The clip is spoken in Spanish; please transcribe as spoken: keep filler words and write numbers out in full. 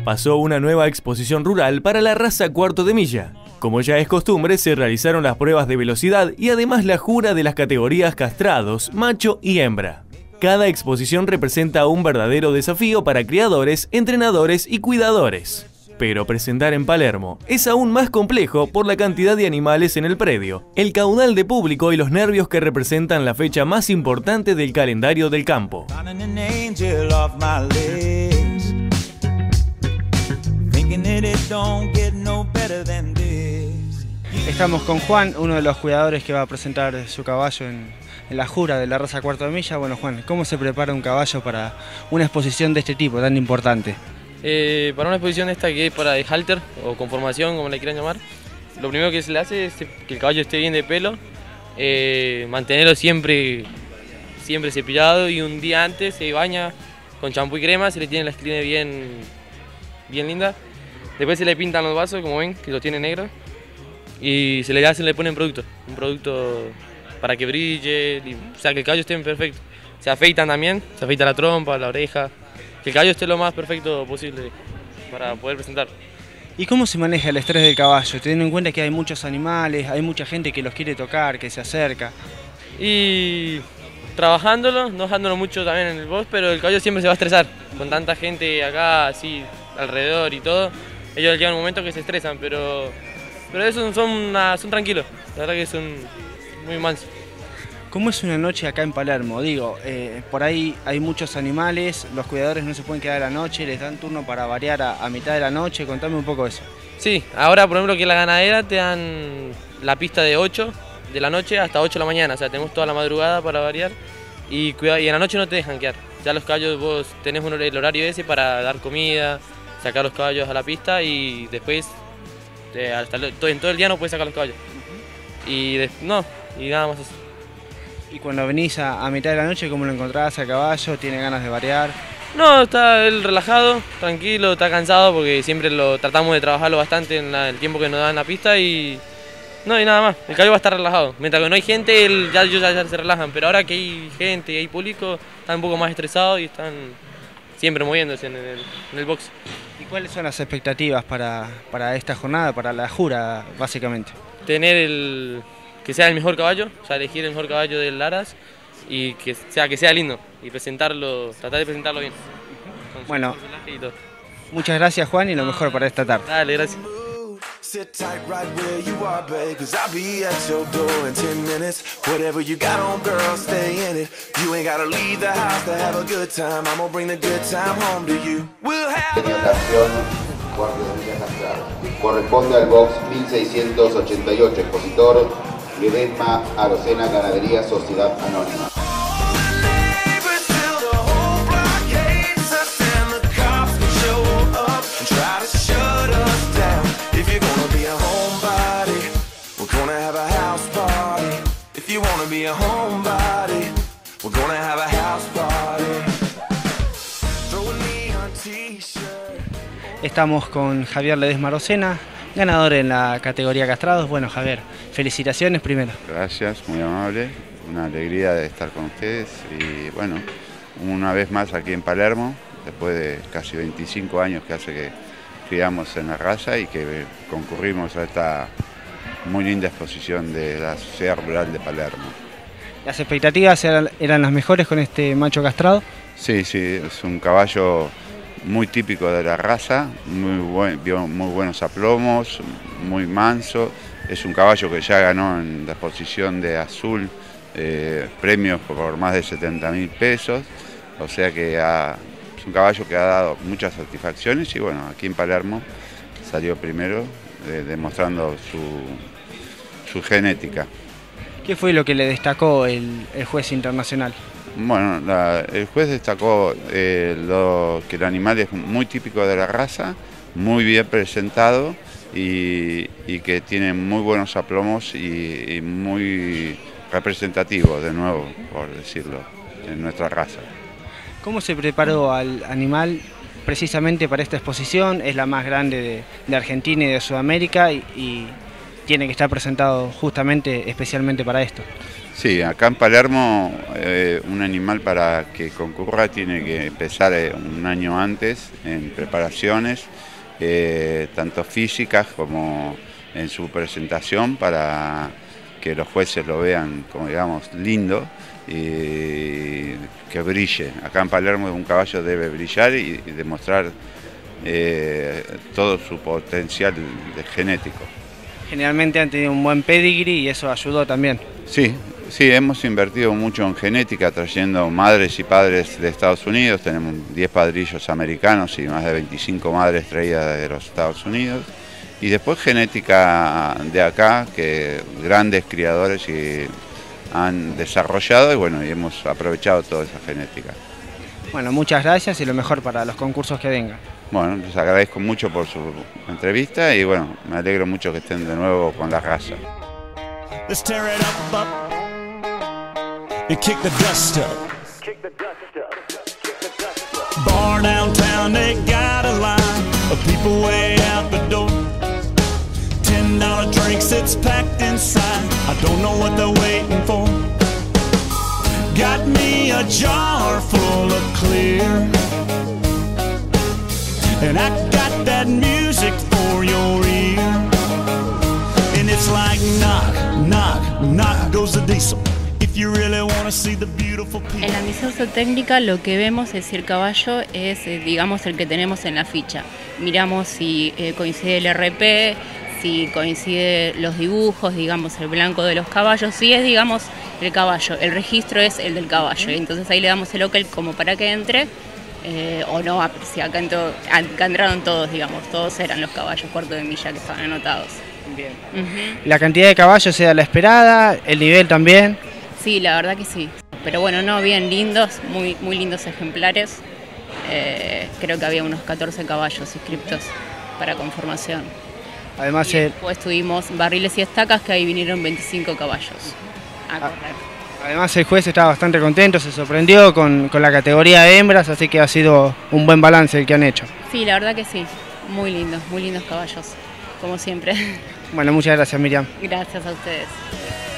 pasó una nueva exposición rural para la raza cuarto de milla. Como ya es costumbre, se realizaron las pruebas de velocidad y además la jura de las categorías castrados, macho y hembra. Cada exposición representa un verdadero desafío para criadores, entrenadores y cuidadores. Pero presentar en Palermo es aún más complejo por la cantidad de animales en el predio, el caudal de público y los nervios que representan la fecha más importante del calendario del campo. Estamos con Juan, uno de los cuidadores que va a presentar su caballo en, en la jura de la raza cuarto de milla. Bueno, Juan, ¿cómo se prepara un caballo para una exposición de este tipo tan importante? Eh, para una exposición esta que es para de halter o conformación, como la quieran llamar, lo primero que se le hace es que el caballo esté bien de pelo, eh, mantenerlo siempre, siempre cepillado, y un día antes se baña con champú y crema, se le tiene la esquina bien, bien linda. Después se le pintan los vasos, como ven, que lo tiene negro, y se le hacen, le ponen producto, un producto para que brille, o sea, que el caballo esté perfecto. Se afeitan también, se afeita la trompa, la oreja, que el caballo esté lo más perfecto posible para poder presentar. ¿Y cómo se maneja el estrés del caballo? Teniendo en cuenta que hay muchos animales, hay mucha gente que los quiere tocar, que se acerca. Y trabajándolo, no dejándolo mucho también en el box, pero el caballo siempre se va a estresar. Con tanta gente acá, así, alrededor y todo, ellos llegan un momento que se estresan, pero, pero eso son, una, son tranquilos, la verdad que son muy mansos. ¿Cómo es una noche acá en Palermo? Digo, eh, por ahí hay muchos animales, los cuidadores no se pueden quedar a la noche, les dan turno para variar a, a mitad de la noche. Contame un poco eso. Sí, ahora por ejemplo que la ganadera te dan la pista de ocho de la noche hasta ocho de la mañana, o sea, tenemos toda la madrugada para variar, y, y en la noche no te dejan quedar. Ya los caballos, vos tenés un, el horario ese para dar comida, sacar los caballos a la pista, y después eh, hasta todo, en todo el día no puedes sacar los caballos. Y de, no, y nada más eso. Y cuando venís a, a mitad de la noche, ¿cómo lo encontrás a caballo? ¿Tiene ganas de variar? No, está él relajado, tranquilo, está cansado porque siempre lo tratamos de trabajarlo bastante en la, el tiempo que nos da en la pista, y no, y nada más. El caballo va a estar relajado. Mientras que no hay gente, él, ya ellos ya, ya se relajan, pero ahora que hay gente y hay público, están un poco más estresados y están siempre moviéndose en el, en el box. ¿Y cuáles son las expectativas para, para esta jornada, para la jura, básicamente? Tener el... que sea el mejor caballo, o sea, elegir el mejor caballo del Aras, y que sea, que sea lindo, y presentarlo, tratar de presentarlo bien. Bueno, muchas gracias, Juan, y lo mejor para esta tarde. Dale, gracias. Sit tight right where you are, babe, cause I'll be at your door in ten minutes. Whatever you got on, girl, stay in it. You ain't gotta leave the house to have a good time. I'm gonna bring the good time home to you. We'll have a... Cuarto de milla castrado. Corresponde al box mil seiscientos ochenta y ocho, expositor Ledesma Arocena Ganadería Sociedad Anónima. Estamos con Javier Ledesma Arocena, ganador en la categoría castrados. Bueno, Javier, felicitaciones primero. Gracias, muy amable, una alegría de estar con ustedes y bueno, una vez más aquí en Palermo, después de casi veinticinco años que hace que criamos en la raza y que concurrimos a esta muy linda exposición de la Sociedad Rural de Palermo. ¿Las expectativas eran, eran las mejores con este macho castrado? Sí, sí, es un caballo muy típico de la raza, muy, buen, muy buenos aplomos, muy manso. Es un caballo que ya ganó en la exposición de azul eh, premios por más de setenta mil pesos, o sea que ha, es un caballo que ha dado muchas satisfacciones y bueno, aquí en Palermo salió primero eh, demostrando su, su genética. ¿Qué fue lo que le destacó el, el juez internacional? Bueno, la, el juez destacó eh, lo, que el animal es muy típico de la raza, muy bien presentado y, y que tiene muy buenos aplomos y, y muy representativo, de nuevo, por decirlo, en nuestra raza. ¿Cómo se preparó al animal precisamente para esta exposición? Es la más grande de, de Argentina y de Sudamérica y, y tiene que estar presentado justamente, especialmente para esto. Sí, acá en Palermo eh, un animal para que concurra tiene que empezar eh, un año antes en preparaciones, eh, tanto físicas como en su presentación, para que los jueces lo vean, como digamos, lindo y que brille. Acá en Palermo un caballo debe brillar y, y demostrar eh, todo su potencial genético. Generalmente han tenido un buen pedigree y eso ayudó también. Sí, sí, hemos invertido mucho en genética, trayendo madres y padres de Estados Unidos. Tenemos diez padrillos americanos y más de veinticinco madres traídas de los Estados Unidos. Y después genética de acá, que grandes criadores y han desarrollado, y bueno, y hemos aprovechado toda esa genética. Bueno, muchas gracias y lo mejor para los concursos que vengan. Bueno, les agradezco mucho por su entrevista y bueno, me alegro mucho que estén de nuevo con la raza. Let's tear it up, up, and kick the dust up. Bar downtown, they got a line of people way out the door. Ten dollar drinks, it's packed inside. I don't know what they're waiting for. Got me a jar full of clear, and I got that music for your ear. And it's like knock, knock, knock goes the diesel. If you really want to see the beautiful people. En la misión zootécnica lo que vemos es si el caballo es, eh, digamos, el que tenemos en la ficha. Miramos si eh, coincide el R P, si coincide los dibujos, digamos, el blanco de los caballos, si es, digamos, el caballo, el registro es el del caballo. Entonces ahí le damos el OK como para que entre. Eh, o no, si acá, entró, acá entraron todos, digamos, todos eran los caballos cuarto de milla que estaban anotados. Bien. Uh-huh. La cantidad de caballos era la esperada, el nivel también. Sí, la verdad que sí. Pero bueno, no, bien lindos, muy, muy lindos ejemplares. Eh, creo que había unos catorce caballos inscriptos para conformación. Además, y el... después tuvimos barriles y estacas, que ahí vinieron veinticinco caballos a correr. Además el juez estaba bastante contento, se sorprendió con, con la categoría de hembras, así que ha sido un buen balance el que han hecho. Sí, la verdad que sí, muy lindos, muy lindos caballos, como siempre. Bueno, muchas gracias, Miriam. Gracias a ustedes.